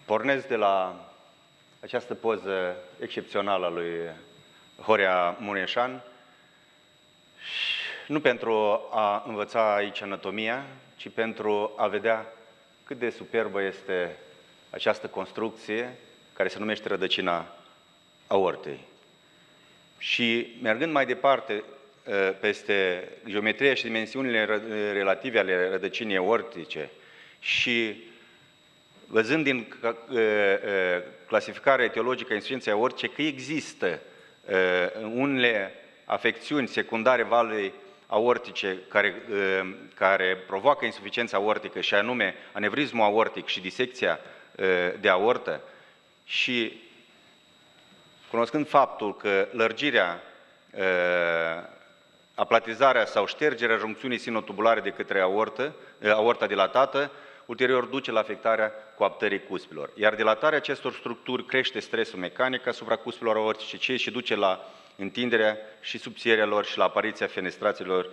Pornesc de la această poză excepțională a lui Horea Mureșan, nu pentru a învăța aici anatomia, ci pentru a vedea cât de superbă este această construcție care se numește rădăcina aortei. Și mergând mai departe peste geometria și dimensiunile relative ale rădăcinii aortice și văzând din clasificarea etiologică a insuficienței aortice că există unele afecțiuni secundare valvei aortice care provoacă insuficiența aortică, și anume anevrismul aortic și disecția de aortă, și cunoscând faptul că lărgirea, aplatizarea sau ștergerea juncțiunii sinotubulare de către aorta dilatată, ulterior duce la afectarea coaptării cuspilor. Iar dilatarea acestor structuri crește stresul mecanic asupra cuspilor aortice și duce la întinderea și subțierea lor și la apariția fenestrațiilor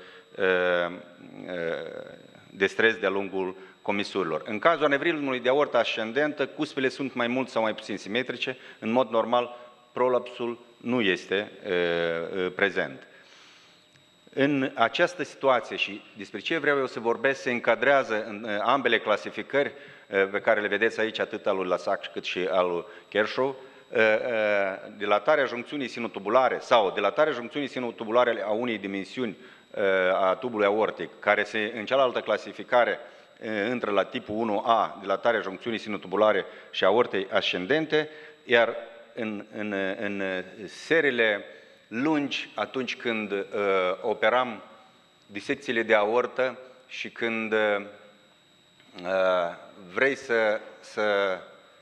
de stres de-a lungul comisurilor. În cazul anevrismului de aortă ascendentă, cuspile sunt mai mult sau mai puțin simetrice. În mod normal, prolapsul nu este prezent. În această situație, și despre ce vreau eu să vorbesc, se încadrează în ambele clasificări pe care le vedeți aici, atât al lui Lassac cât și al lui Kershaw, dilatarea juncțiunii sinotubulare sau dilatarea juncțiunii sinotubulare a unei dimensiuni a tubului aortic, care în cealaltă clasificare intră la tipul 1A, dilatarea juncțiunii sinotubulare și aortei ascendente, iar în serile lungi, atunci când operam disecțiile de aortă și când vrei să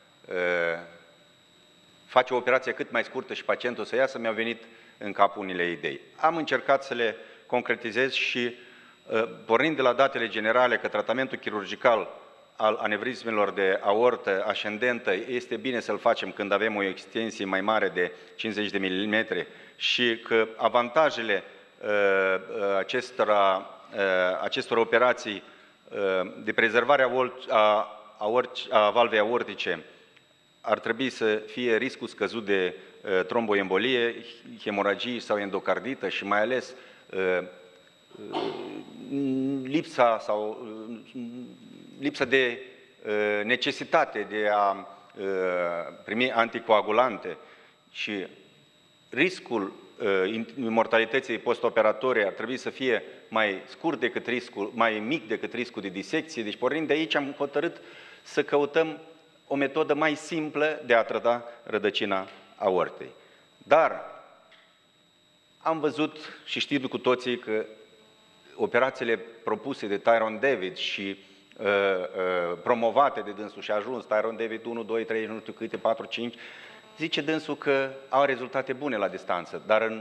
faci o operație cât mai scurtă și pacientul să iasă, mi-au venit în cap unele idei. Am încercat să le concretizez și, pornind de la datele generale că tratamentul chirurgical al anevrismelor de aortă ascendentă este bine să-l facem când avem o extensie mai mare de 50 de mm și că avantajele acestor operații de prezervare a valvei aortice ar trebui să fie riscul scăzut de tromboembolie, hemoragii sau endocardită și mai ales lipsa de necesitate de a primi anticoagulante și riscul mortalității postoperatorii ar trebui să fie mai scurt decât riscul, mai mic decât riscul de disecție. Deci, pornind de aici, am hotărât să căutăm o metodă mai simplă de a trata rădăcina aortei. Dar am văzut și știm cu toții că operațiile propuse de Tyrone David și promovate de dânsul și a ajuns Tyrone David 1, 2, 3, nu știu câte, 4, 5, zice dânsul că au rezultate bune la distanță, dar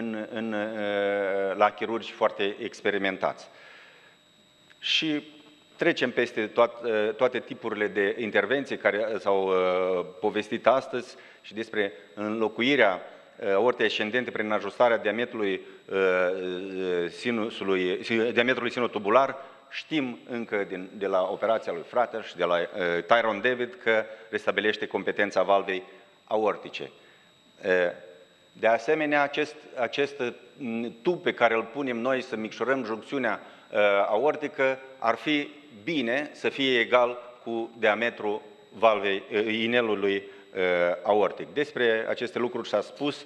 la chirurgi foarte experimentați. Și trecem peste toate tipurile de intervenții care s-au povestit astăzi și despre înlocuirea aortei ascendente prin ajustarea diametrului sinotubular. Știm încă de la operația lui Frater și de la Tyrone David că restabilește competența valvei aortice. De asemenea, acest tub pe care îl punem noi să micșorăm juncțiunea aortică ar fi bine să fie egal cu diametrul valvei inelului aortic. Despre aceste lucruri s-a spus.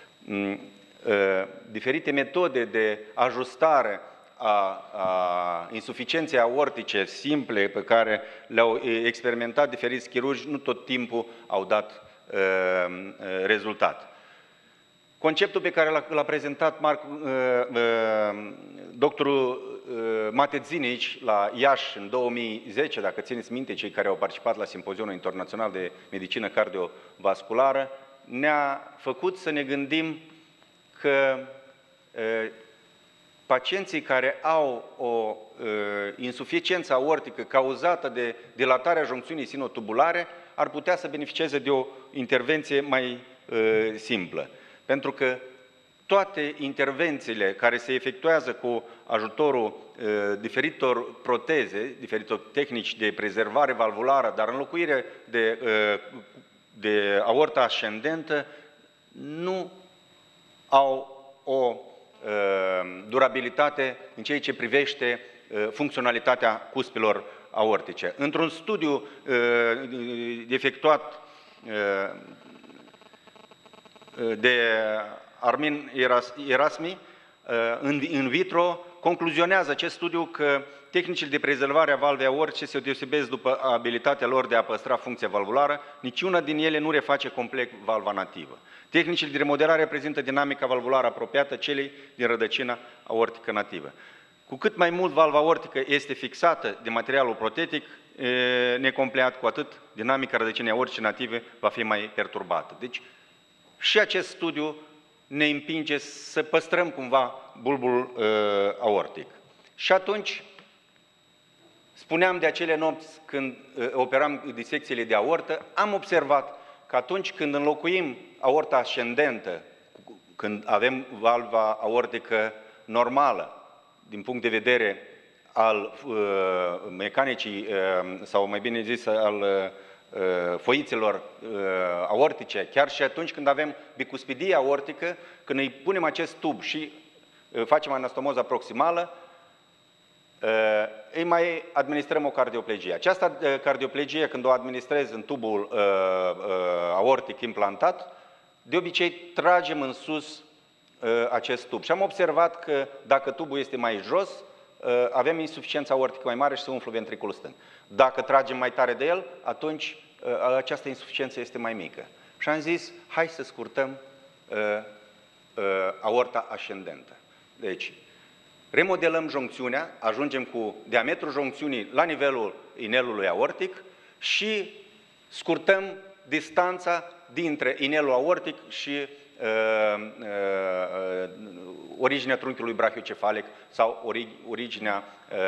Diferite metode de ajustare a insuficienței aortice simple pe care le-au experimentat diferiți chirurgi nu tot timpul au dat rezultat. Conceptul pe care l-a prezentat doctorul Matezzinici la Iași în 2010, dacă țineți minte cei care au participat la Simpozionul Internațional de Medicină Cardiovasculară, ne-a făcut să ne gândim că pacienții care au o insuficiență aortică cauzată de dilatarea juncțiunii sinotubulare ar putea să beneficieze de o intervenție mai simplă. Pentru că toate intervențiile care se efectuează cu ajutorul diferitor proteze, diferitor tehnici de prezervare valvulară, dar înlocuire de aorta ascendentă, nu au o durabilitate în ceea ce privește funcționalitatea cuspilor aortice. Într-un studiu efectuat de Armin Erasmi, in vitro, concluzionează acest studiu că tehnicile de prezervare a valvei aortice se deosebesc după abilitatea lor de a păstra funcția valvulară, niciuna din ele nu reface complet valva nativă. Tehnicile de remodelare prezintă dinamica valvulară apropiată celei din rădăcina aortică nativă. Cu cât mai mult valva aortică este fixată de materialul protetic necompleat, cu atât dinamica rădăcinii aortice native va fi mai perturbată. Deci, și acest studiu ne împinge să păstrăm cumva bulbul aortic. Și atunci, spuneam de acele nopți când operam disecțiile de aortă, am observat că atunci când înlocuim aorta ascendentă, când avem valva aortică normală, din punct de vedere al mecanicii, sau mai bine zis, al foițelor aortice, chiar și atunci când avem bicuspidie aortică, când îi punem acest tub și facem anastomoză proximală, îi mai administrăm o cardioplegie. Această cardioplegie, când o administrez în tubul aortic implantat, de obicei tragem în sus acest tub. Și am observat că dacă tubul este mai jos, avem insuficiență aortică mai mare și se umflă ventriculul stâng. Dacă tragem mai tare de el, atunci această insuficiență este mai mică. Și am zis, hai să scurtăm aorta ascendentă. Deci, remodelăm joncțiunea, ajungem cu diametrul joncțiunii la nivelul inelului aortic și scurtăm distanța dintre inelul aortic și originea trunchiului brachiocefalic sau originea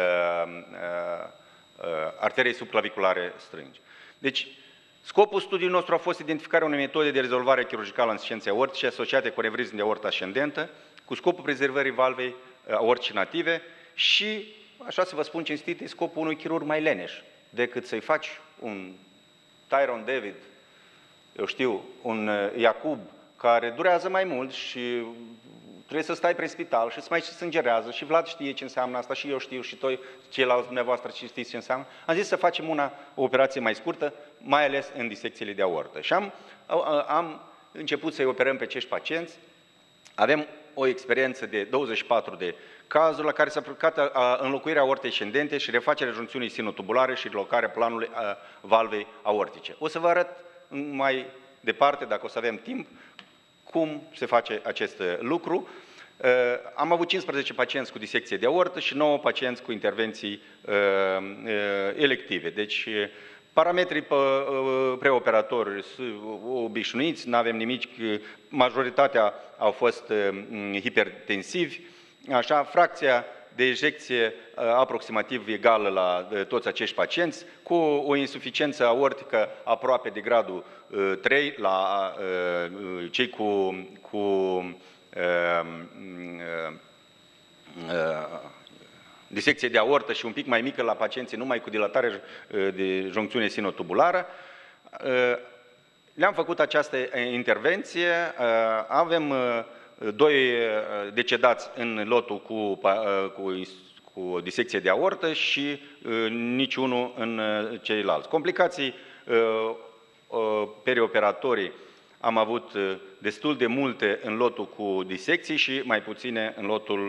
arteriei subclaviculare strângi. Deci, scopul studiului nostru a fost identificarea unei metode de rezolvare chirurgicală a insuficienței aortice asociate cu anevrism de aortă ascendentă, cu scopul prezervării valvei aortice native și, așa să vă spun cinstit, e scopul unui chirurg mai leneș decât să-i faci un Tyron David, eu știu, un Iacob, care durează mai mult și trebuie să stai prin spital și să mai sângerează și Vlad știe ce înseamnă asta și eu știu și toi, ceilalți dumneavoastră știți ce înseamnă. Am zis să facem o operație mai scurtă, mai ales în disecțiile de aortă. Și am început să-i operăm pe acești pacienți. Avem o experiență de 24 de cazuri la care s-a aplicat înlocuirea aortei ascendente și refacerea juncțiunii sinotubulare și relocarea planului valvei aortice. O să vă arăt mai departe, dacă o să avem timp, cum se face acest lucru. Am avut 15 pacienți cu disecție de aortă și 9 pacienți cu intervenții elective. Deci, parametrii preoperatori obișnuiți, nu avem nimic, majoritatea au fost hipertensivi, așa, fracția de ejecție aproximativ egală la toți acești pacienți, cu o insuficiență aortică aproape de gradul 3 la cei cu disecție de aortă și un pic mai mică la pacienții numai cu dilatare de joncțiune sinotubulară. Le-am făcut această intervenție, avem 2 decedați în lotul cu disecție de aortă și niciunul în ceilalți. Complicații perioperatorii am avut destul de multe în lotul cu disecții și mai puține în lotul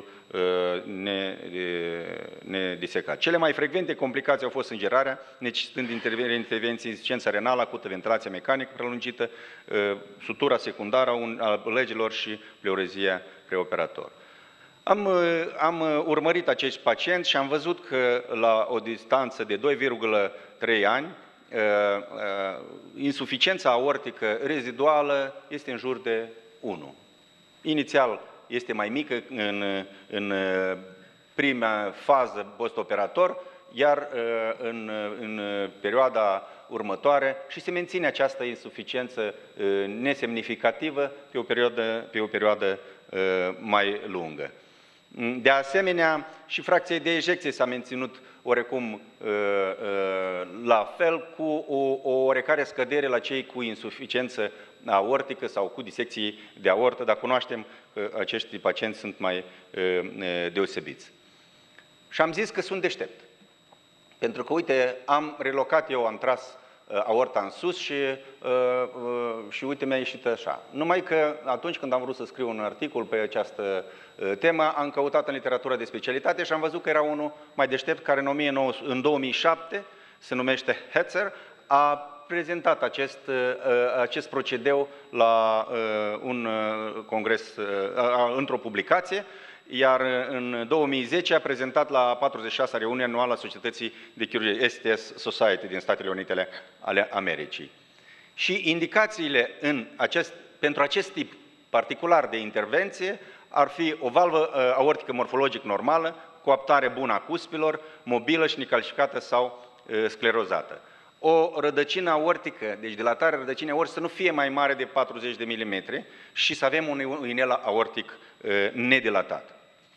nedisecat. Cele mai frecvente complicații au fost sângerarea, necesitând intervenții, insuficiența renală acută, ventilația mecanică prelungită, sutura secundară a legilor și pleurezia preoperator. Am urmărit acești pacienți și am văzut că la o distanță de 2,3 ani, insuficiența aortică reziduală este în jur de 1. Inițial este mai mică în prima fază postoperator, iar în perioada următoare și se menține această insuficiență nesemnificativă pe o perioadă mai lungă. De asemenea, și fracția de ejecție s-a menținut oarecum la fel, cu o oarecare scădere la cei cu insuficiență aortică sau cu disecții de aortă, dar cunoaștem că acești pacienți sunt mai deosebiți. Și am zis că sunt deștept. Pentru că, uite, am relocat eu, am tras aorta în sus și uite, mi-a ieșit așa. Numai că atunci când am vrut să scriu un articol pe această temă, am căutat în literatura de specialitate și am văzut că era unul mai deștept care în 2007, se numește Hetzer, a prezentat acest procedeu la un congres, într-o publicație, iar în 2010 a prezentat la 46-a reuniune anuală a Societății de Chirurgie STS Society din Statele Unite ale Americii. Și indicațiile pentru acest tip particular de intervenție ar fi o valvă aortică morfologic normală, coaptare bună a cuspilor, mobilă și necalcificată sau sclerozată. O rădăcină aortică, deci dilatarea rădăcinii aortice, să nu fie mai mare de 40 de mm și să avem un inel aortic nedilatat.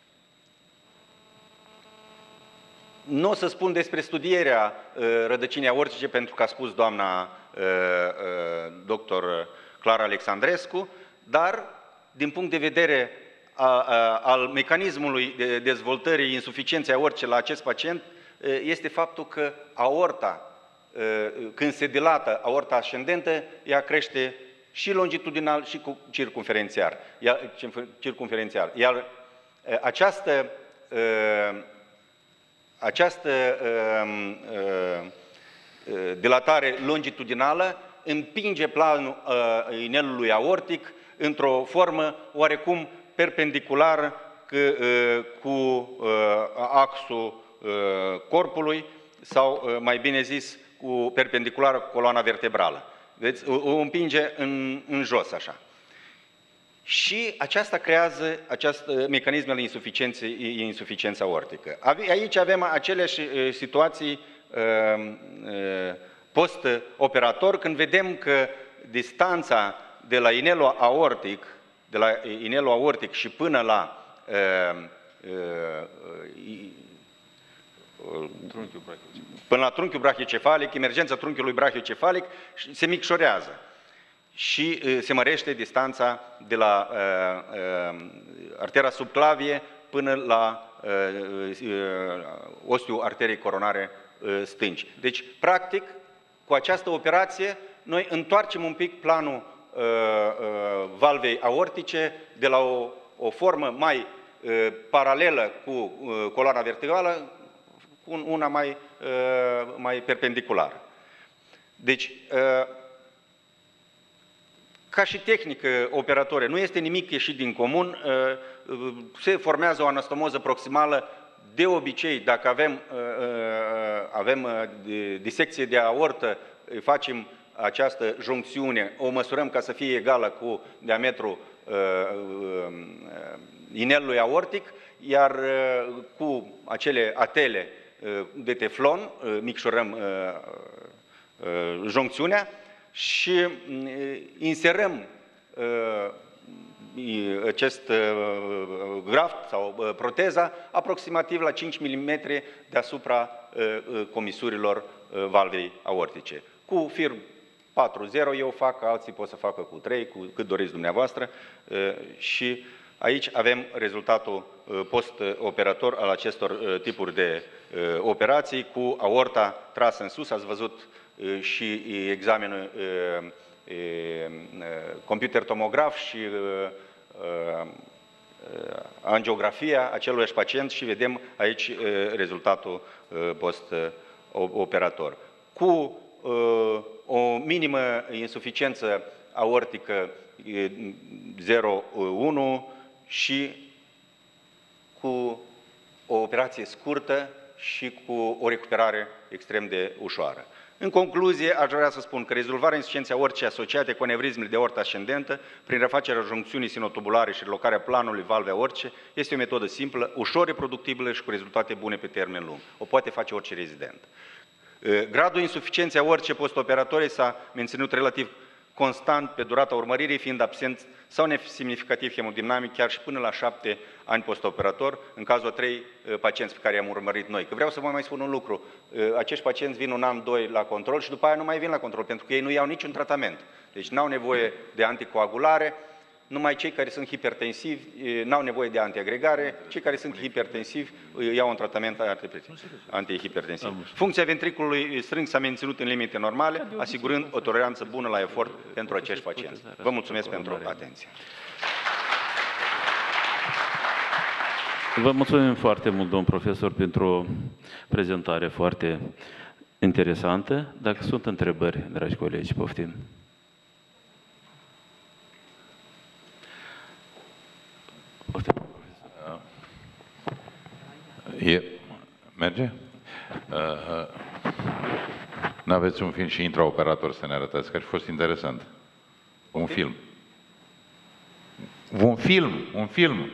Nu o să spun despre studierea rădăcinii aortice, pentru că a spus doamna doctor Clara Alexandrescu, dar din punct de vedere al mecanismului de dezvoltării insuficienței aortice la acest pacient, este faptul că aorta, când se dilată aorta ascendentă, ea crește și longitudinal și circumferențial. Iar această dilatare longitudinală împinge planul inelului aortic într-o formă oarecum perpendiculară cu axul corpului sau, mai bine zis, perpendiculară cu coloana vertebrală. Vedeți? O împinge în jos, așa. Și aceasta creează mecanismele insuficiența aortică. Aici avem aceleași situații post-operator, când vedem că distanța de la inelul aortic și până la trunchiul brachiocefalic, emergența trunchiului brachiocefalic, se micșorează și se mărește distanța de la artera subclavie până la ostiul arteriei coronare stângi. Deci, practic, cu această operație, noi întoarcem un pic planul valvei aortice de la o formă mai paralelă cu coloana vertebrală cu una mai perpendiculară. Deci, ca și tehnică operatorie, nu este nimic ieșit din comun, se formează o anastomoză proximală. De obicei, dacă avem disecție de aortă, facem această juncțiune, o măsurăm ca să fie egală cu diametrul inelului aortic, iar cu acele atele de teflon micșorăm juncțiunea și inserăm acest graft sau proteza aproximativ la 5 mm deasupra comisurilor valvei aortice. Cu fir 4.0 eu fac, alții pot să facă cu 3, cu cât doriți dumneavoastră, și aici avem rezultatul post-operator al acestor tipuri de operații cu aorta trasă în sus. Ați văzut și examenul computer tomograf și angiografia aceluiași pacient și vedem aici rezultatul post-operator. Cu o minimă insuficiență aortică 0,1 și cu o operație scurtă și cu o recuperare extrem de ușoară. În concluzie, aș vrea să spun că rezolvarea insuficienței aortice asociate cu anevrismele de aortă ascendentă, prin refacerea juncțiunii sinotubulare și relocarea planului valvei aortice, este o metodă simplă, ușor reproductibilă și cu rezultate bune pe termen lung. O poate face orice rezident. Gradul insuficienței aortice postoperatorii s-a menținut relativ constant pe durata urmăririi, fiind absent sau nesemnificativ hemodinamic, chiar și până la 7 ani postoperator, în cazul a 3 pacienți pe care i-am urmărit noi. Că vreau să vă mai spun un lucru, acești pacienți vin un an, 2 la control și după aia nu mai vin la control, pentru că ei nu iau niciun tratament. Deci n-au nevoie de anticoagulare, numai cei care sunt hipertensivi n-au nevoie de antiagregare, cei care sunt hipertensivi iau un tratament antihipertensiv. Funcția ventriculului strâng s-a menținut în limite normale, asigurând o toleranță bună la efort pentru acești pacienți. Vă mulțumesc pentru atenție. Vă mulțumim foarte mult, domn profesor, pentru o prezentare foarte interesantă. Dacă sunt întrebări, dragi colegi, poftim. Merge? N-aveți un film și intraoperator să ne arătați, că ar fi fost interesant. Un film. Un film.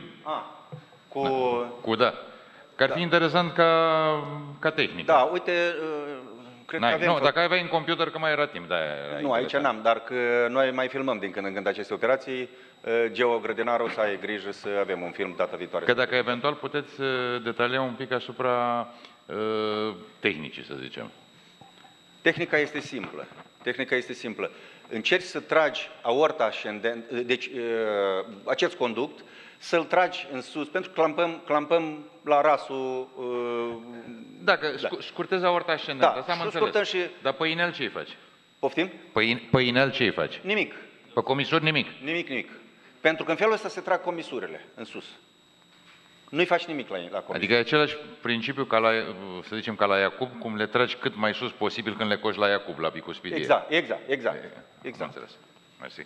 Da. Că ar fi interesant ca tehnică. Da, uite, cred că avem... Nu, dacă aveai în computer, că mai era timp. Nu, aici n-am, dar că noi mai filmăm din când în când aceste operații. Geo Grădinaru o să ai grijă să avem un film data viitoare. Că dacă eventual puteți detalia un pic asupra tehnicii, să zicem. Tehnica este simplă. Tehnica este simplă. Încerci să tragi aorta ascendent, deci acest conduct, să-l tragi în sus, pentru că clampăm la rasul... Dacă scurtezi aorta ascendentă, asta am înțeles. Și... Dar pe inel ce-i faci? Poftim? Pe inel ce-i faci? Nimic. Pe comisuri nimic? Nimic. Pentru că în felul ăsta se trag comisurile în sus. Nu-i faci nimic la comisuri. Adică e același principiu ca la, să zicem, ca la Iacob, cum le tragi cât mai sus posibil când le coși la Iacob, la bicuspidie. Exact. Am înțeles. Mersi.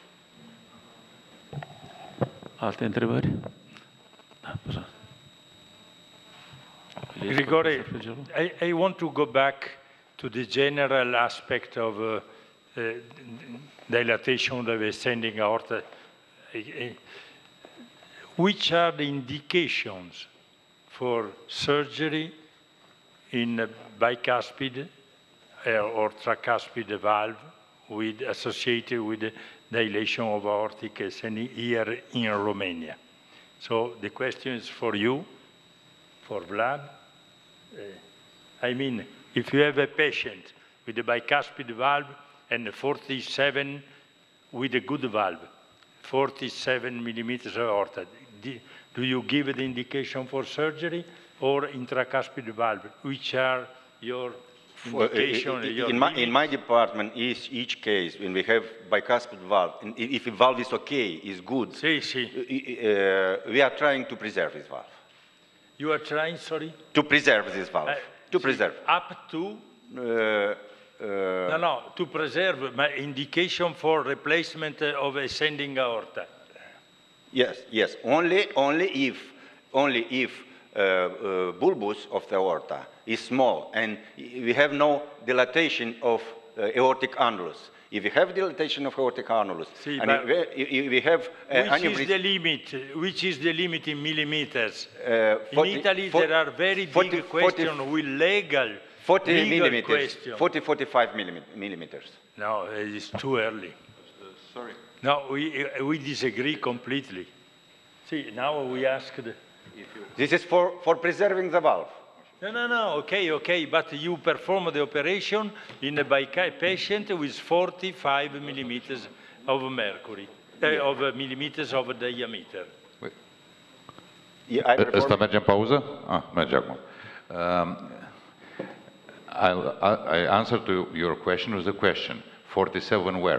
Alte întrebări? Grigore, I want to go back to the general aspect of dilatation of the ascending aorta. Which are the indications for surgery in bicuspid or tricuspid valve associated with the dilation of aortic ascending here in Romania? So the question is for you, for Vlad. I mean, if you have a patient with a bicuspid valve and a 47 with a good valve, 47 millimeters aorta, do you give the indication for surgery or intracuspid valve? Which are your indication? In my department, each case, when we have bicuspid valve, if the valve is okay, is good, we are trying to preserve this valve. You are trying, sorry? To preserve this valve. To preserve. Up to? No, to preserve. My indication for replacement of ascending aorta. Yes. Only if bulbous of the aorta is small and we have no dilatation of aortic annulus. If you have dilatation of aortic annulus, and we have which is the limit in millimeters? In Italy, there are very big questions with legal 45 millimeters. No, it is too early. Sorry. No, we disagree completely. See, now we ask This is for preserving the valve. No, okay, but you perform the operation in a patient with 45 millimeters of mercury, of millimeters of diameter. Ăsta merge în pauză? Merge acum. I answer to your question with a question. 47 where?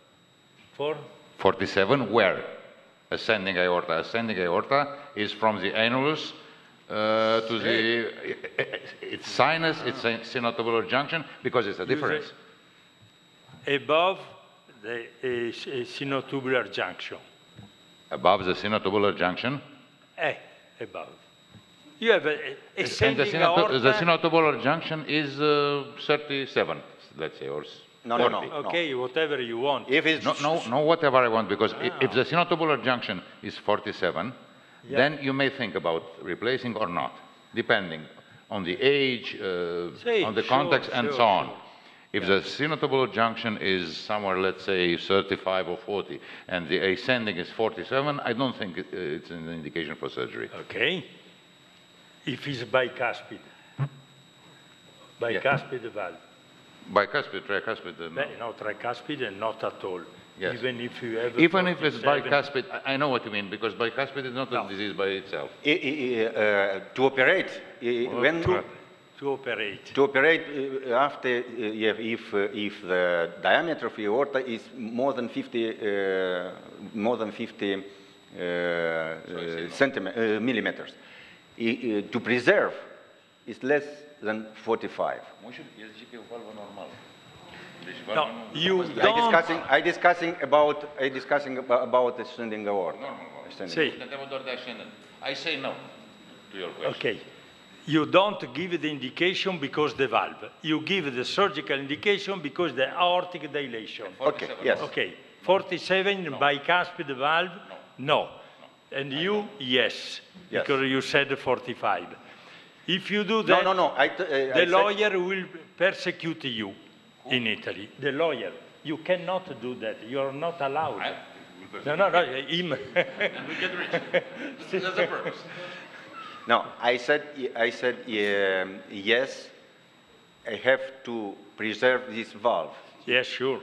47 where? Ascending aorta. Ascending aorta is from the annulus to the it's sinus, it's a sinotubular junction, because it's a difference. Above the sinotubular junction. Above the sinotubular junction? Above. You have ascending aorta. The sinotubular junction is 37, let's say, or No. Okay, whatever you want. If it's no, whatever I want, because if the sinotubular junction is 47, then you may think about replacing or not, depending on the age, on the context, and so on. If the sinotubular junction is somewhere, let's say, 35 or 40, and the ascending is 47, I don't think it's an indication for surgery. Okay. If it's bicuspid. Bicuspid valve. Bicuspid, tricuspid, no. No, tricuspid and not at all. Yes. Even if you have Even if it's 47. bicuspid, I know what you mean, because bicuspid is not a disease by itself. To operate, when To operate. to operate after if the diameter of the aorta is more than 50 millimeters, to preserve is less than 45. No, you I don't. discussing about ascending aorta. Say, I say no to your question. okay. You don't give the indication because the valve. You give the surgical indication because the aortic dilation. Okay, yes. Okay. 47 bicuspid valve? No. And you, yes, Yes. because you said 45. If you do that, No. I the said- lawyer will persecute you in Italy. The lawyer. You cannot do that. You are not allowed. No, him. And we get rich. That's the purpose. No, I said yes. I have to preserve this valve. Yes, sure.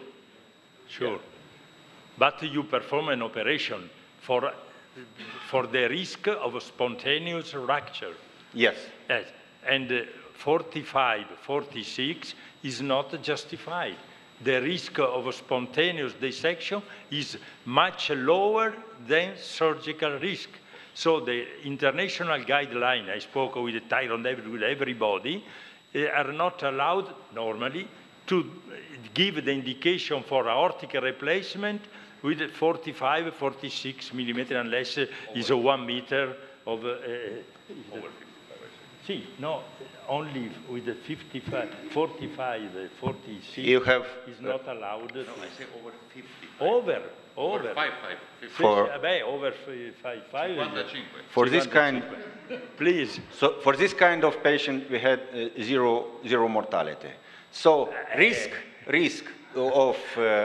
But you perform an operation for the risk of a spontaneous rupture. Yes. Yes. And 45, 46 is not justified. The risk of a spontaneous dissection is much lower than surgical risk. So the international guideline, I spoke with Tyrone David, with everybody, are not allowed normally to give the indication for aortic replacement with 45, 46 millimeter, unless it's a 1 meter of... See, no, only with the 55, 45, 46 You have is not allowed. I say over 50. Over. Over 5, 50. For- Over 55. 55. for this kind. Please. So for this kind of patient, we had zero mortality. So risk of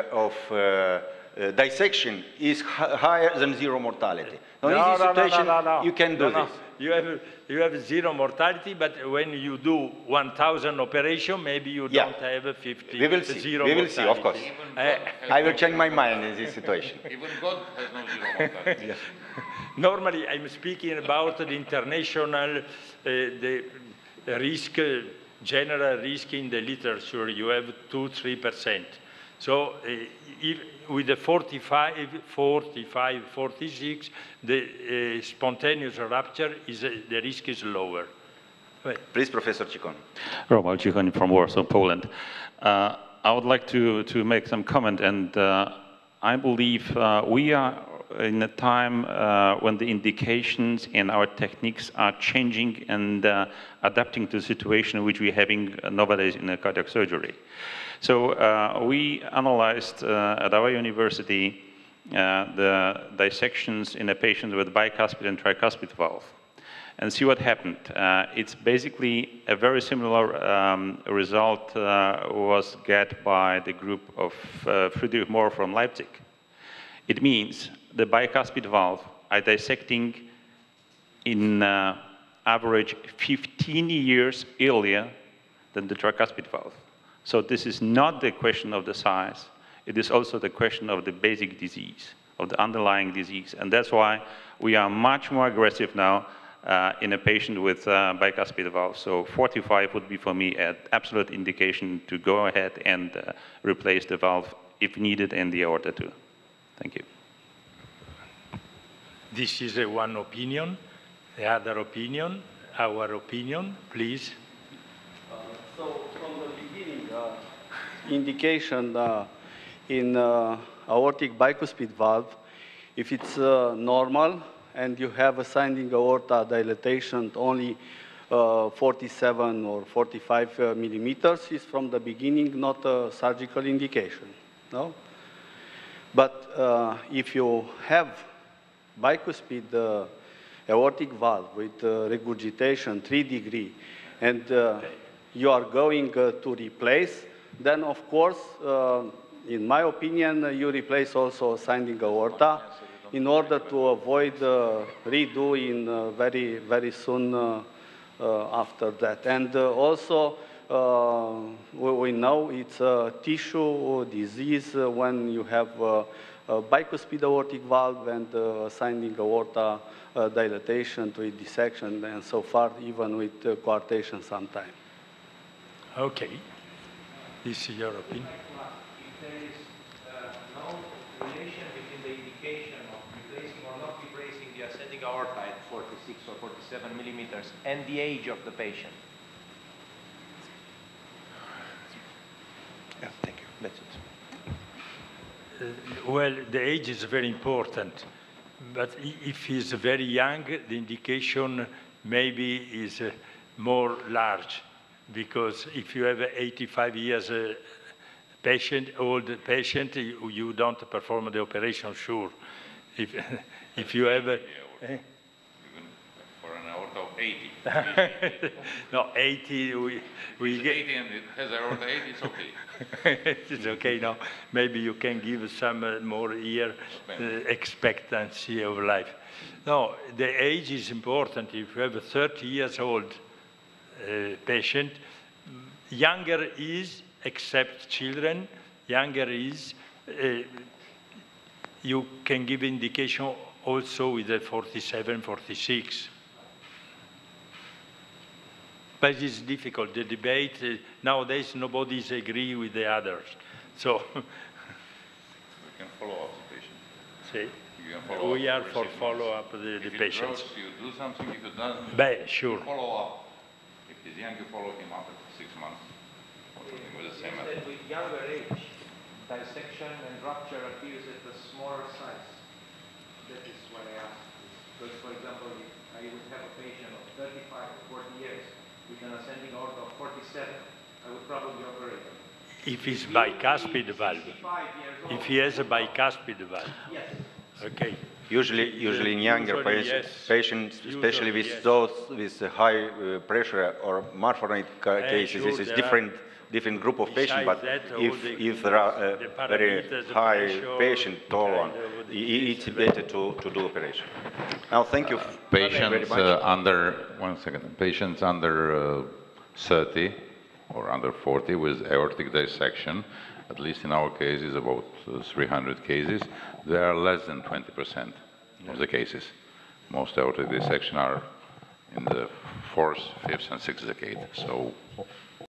dissection is higher than zero mortality. Now, in this situation, you can do this. You have zero mortality, but when you do 1,000 operation, maybe you Yeah. don't have 50. We will see. Zero We will see, of mortality. course. I will change my mind in this situation. Even God has no zero mortality. Normally, I'm speaking about the international the risk, general risk in the literature. You have 2-3%. So if, with the 45, 46, the spontaneous rupture is the risk is lower. Please, Professor Ciccone. Romuald Ciccone from Warsaw, Poland. I would like to make some comment, and I believe we are in a time when the indications and our techniques are changing and adapting to the situation which we're having nowadays in cardiac surgery. So we analyzed at our university the dissections in a patient with bicuspid and tricuspid valve, and see what happened. It's basically a very similar result was get by the group of Friedrich Mohr from Leipzig. It means the bicuspid valve are dissecting in average 15 years earlier than the tricuspid valve. So this is not the question of the size. It is also the question of the basic disease, of the underlying disease. And that's why we are much more aggressive now in a patient with bicuspid valve. So 45 would be for me an absolute indication to go ahead and replace the valve if needed in the aorta too. Thank you. This is one opinion. The other opinion, our opinion, please. So from the beginning, indication in aortic bicuspid valve, if it's normal and you have ascending aorta dilatation only 47 or 45 millimeters, is from the beginning not a surgical indication, no? But if you have bicuspid aortic valve with regurgitation 3 degree, and you are going to replace, then of course, in my opinion, you replace also ascending aorta in order to avoid redo in very soon after that. And also, we know it's a tissue disease when you have a bicuspid aortic valve and ascending aorta dilatation to dissection and so far, even with coarctation sometimes. Okay. This is your opinion. If there is no relation between the indication of replacing or not replacing the ascending aorta at 46 or 47 millimeters and the age of the patient. Yeah, thank you. That's it. Well, the age is very important, but if he's very young, the indication maybe is more large, because if you have 85 years old patient, you don't perform the operation, sure. If you have Even for an aorta of 80. no, 80, we It's get 80 and it has aorta 80, it's okay. it's okay now. Maybe you can give some more year expectancy of life. No, the age is important. If you have a 30 years old patient, younger is, except children, younger is, you can give indication also with a 47, 46. But it's difficult. The debate, nowadays, nobody's agree with the others. So, We can follow up the patient. see, You can follow we up are every for 6 months. follow-up the If patients. it grows, you do something. If it doesn't, But, sure. you follow up. If he's young, you follow him up at 6 months. Or something with the same Seems method. that with younger age, dissection and rupture appears at a smaller size. That is why I asked. Because, for example, if I would have a patient of 35 or 40 years with an ascending aorta of 47, I would probably operate him. If it's bicuspid valve. 65 years old. If he has a bicuspid valve. Yes. Okay. Usually in younger Usually, yes. patients, especially Usually, with yes. those with high pressure or malformate cases, sure, this is there different group of patients. Besides But that, all if there are the very parameters, the high pressure, patient, tall one, kind of it's better to do operation. Now, thank you very Patients much. patients under 30 or under 40 with aortic dissection, at least in our case, is about 300 cases. There are less than 20% of the cases. Most aortic dissection are in the 4th, 5th, and 6th decade. So